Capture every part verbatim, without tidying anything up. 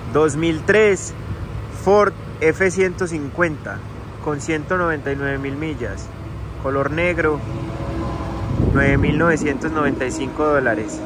dos mil tres Ford F ciento cincuenta con ciento noventa y nueve mil millas, color negro, nueve mil novecientos noventa y cinco dólares.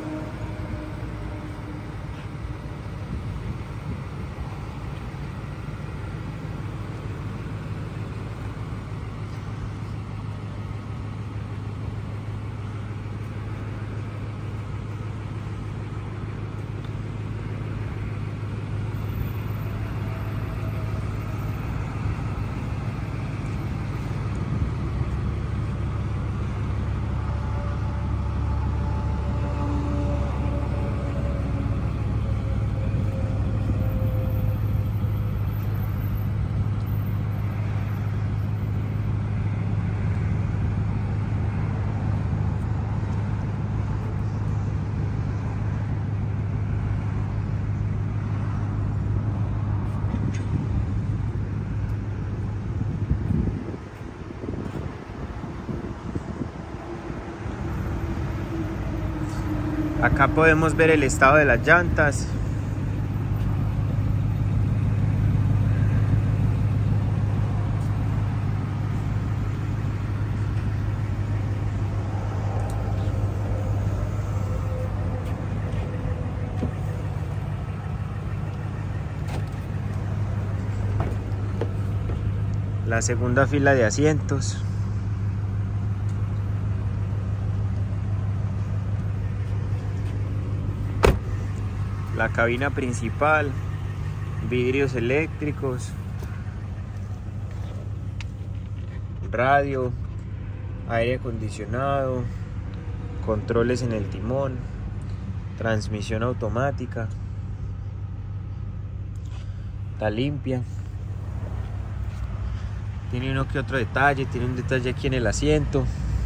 Acá podemos ver el estado de las llantas. La segunda fila de asientos. La cabina principal, vidrios eléctricos, radio, aire acondicionado, controles en el timón, transmisión automática, está limpia. Tiene uno que otro detalle, tiene un detalle aquí en el asiento.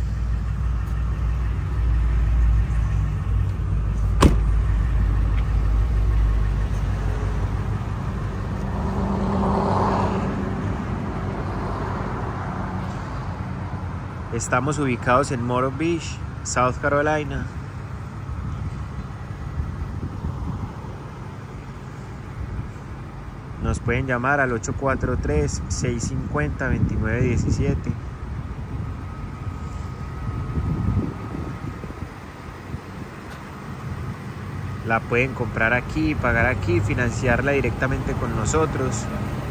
Estamos ubicados en Moro Beach, South Carolina. Nos pueden llamar al ocho cuatro tres, seis cinco cero, dos nueve uno siete. La pueden comprar aquí, pagar aquí, financiarla directamente con nosotros.